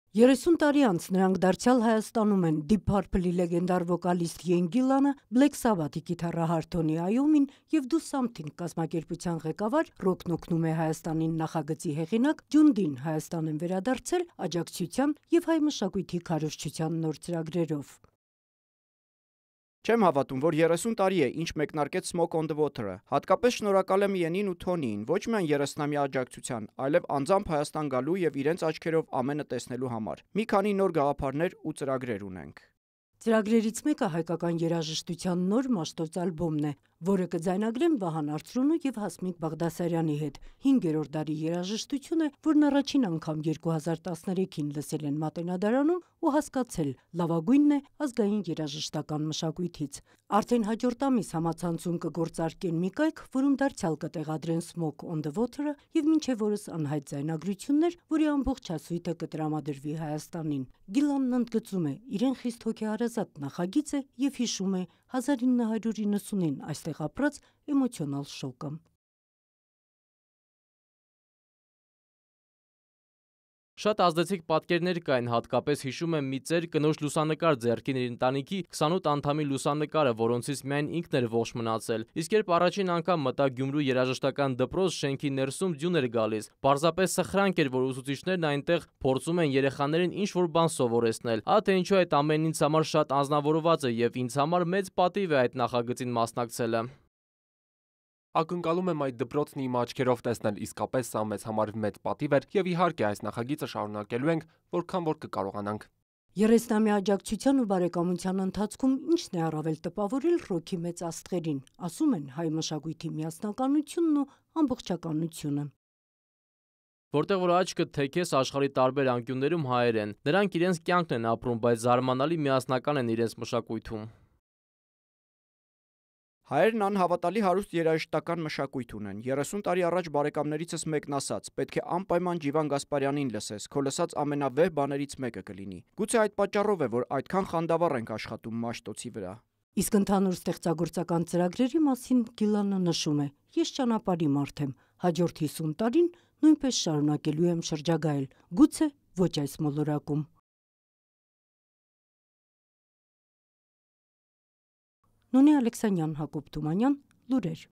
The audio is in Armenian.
30 տարի անց նրանք դարձյալ Հայաստանում են Deep Purple-ի լեգենդար վոկալիստ Իեն Գիլանը, Black Sabbath-ի կիթառահար Թոնի Այոմին և Do Something կազմակերպության ղեկավար, Ռոքն օգնում է Հայաստանին նախագծի հեղինակ Ջուն Դին Հայաստան են վերադարձել աջակցության և հայ մշակույթի քարոզչության նոր ծրագրերով։ Չեմ հավատում, որ 30 տարի է, ինչ մեկնարկեց Smoke on the Water-ը։ Հատկապես շնորհակալ եմ Իենին ու Թոնիին, ոչ միայն 30-ամյա աջակցության, այլև անձամբ Հայաստան գալու և իրենց աչքերով ամենը տեսնելու համար։ Մի քանի նոր գաղափարներ ու ծրագրեր ունենք։ Ծրագրերից մեկը հայկական երաժշտության նոր մաշտոց ալբոմն է, որը կձայնագրեն Վահան Արծրունու և Հասմիկ Բաղդասարյանի հետ։ 5-րդ դարի երաժշտություն է, որն առաջին անգամ 2013-ին լսել են Մատենադարանում ու հասկացել՝ լավագույնն է ազգային երաժշտական մշակույթից։ Արդեն հաջորդ ամիս համացանցում կգործարկեն մի կայք, որում դարձյալ կտեղադրեն Smoke on the Water-ը և մինչև օրս անհայտ ձայնագրություններ, որի ամբողջ հասույթը կտրամադրվի Հայաստանին։ Գիլանն ընդգծում է՝ իրեն խիստ հոգեհարազատ նախագիծ է և հիշում է 1990-ին այստեղ ապրած էմոցիոնալ շոկը։ Շատ ազդեցիկ պատկերներ կային, հատկապես հիշում եմ մի ծեր կնոջ լուսանկար ձեռքին իր ընտանիքի 28 անդամի լուսանկարը, որոնցից միայն ինքն էր ողջ մնացել։ Իսկ երբ առաջին անգամ մտա Գյումրու երաժշտական դպրոց, շենքի ներսում ձյուն էր գալիս։ Պարզապես սխրանք էր, որ ուսուցիչներն այնտեղ փորձում են երեխաներին ինչ-որ բան սովորեցնել։ Թե ինչու այդ ամենն ինձ համար շատ անձնավորված է և ինձ համար մեծ պատիվ է այդ նախագծին մասնակցելը։ Ակնկալում եմ այդ դպրոցն իմ աչքերով տեսնել, իսկապես սա մեզ համար մեծ պատիվ էր և իհարկե այս նախագիծը շարունակելու ենք, որքան որ կկարողանանք։ 30-ամյա աջակցության ու բարեկամության ընթացքում ինչն է առավել տպավորել ռոքի մեծ աստղերին, ասում են հայ մշակույթի միասնականությունն ու ամբողջականությունը։ Որտեղ որ աչքդ թեքես աշխարհի տարբեր անկյուններում հայեր են, նրանք իրենց կյանքն են ապրում, բայց զարմանալի միասնական են իրենց մշակույթում։ Հայերն անհավատալի հարուստ երաժշտական մշակույթ ունեն։ 30 տարի առաջ բարեկամներիցս մեկն ասաց՝ պետք է անպայման Ջիվան Գասպարյանին լսես, քո լսած ամենավեհ բաներից մեկը կլինի։ Գուցե այդ պատճառով է, որ այդքան խանդավառ ենք աշխատում մաշտոցի վրա։ Իսկ ընդհանուր ստեղծագործական ծրագրերի մասին Գիլանը նշում է. Ես ճանապարհի մարդ եմ, հաջորդ 50 տարին նույնպես շարունակելու եմ շրջագայել, գուցե ոչ այս մոլորակում։ Նոնե Ալեքսանյան, Հակոբ Թումանյան, լուրեր։